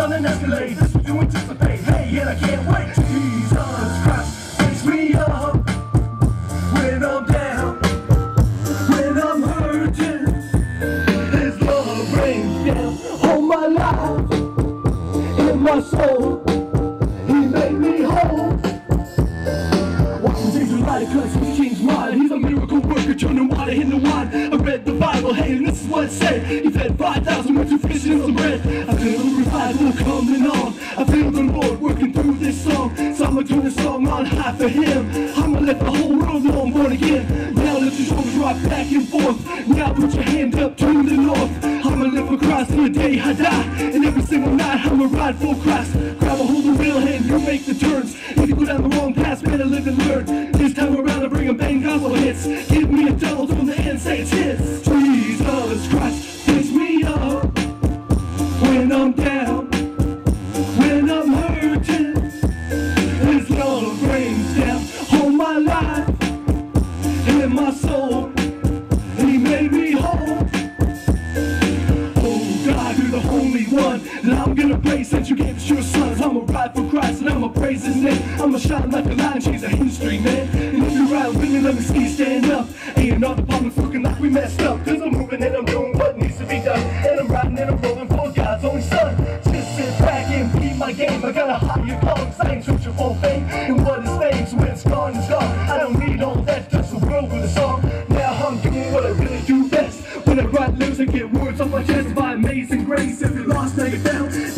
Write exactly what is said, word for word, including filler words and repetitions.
on an Escalade. This what you anticipate. Hey, and I can't wait. Jesus Christ wakes me up when I'm down, when I'm hurting. His love rains down on my life, in my soul. He made me whole. Watch him change your life, cause he's changed mine. He's a miracle worker, turning water into wine. I read the Bible, hey, and this is what it said. He fed five thousand with two fish and some bread. I feel the revival coming on. I feel the Lord working through this song. So I'ma turn this song on high for him. I'ma let the whole world know I'm born again. Now let your shoulders rock back and forth. Now put your hand up to the north. I'ma live for Christ till the day I die. And every single night I'ma ride for Christ. Grab a hold of the wheel and you make the turns. If you go down the wrong path, better live and learn. This time around I bring a bang gospel hits. Give me a double from the end, say it's his. Jesus Christ picks me up when I'm down, when I'm hurting. His love rains down on my life and my soul. He made me whole. Oh God, you're the Holy One that I'm gonna praise since you gave us your sons. I'ma ride for Christ and I'ma praise his name. I'ma shine like a lion, she's a history, man. And if you ride with me, let me see you stand up. Ain't all departments looking like we messed up. Cause I'm moving and I'm doing what needs to be done. And I'm riding and I'm rolling for God's only son. Just sit back and beat my game. I got a higher calling, I ain't searching for fame. And what is fame, so when it's gone, it's gone. I don't need all that, just a world with a song. Now I'm doing what I really do best. When I write lyrics, I get words off my chest by amazing grace. If you're lost, now you're found.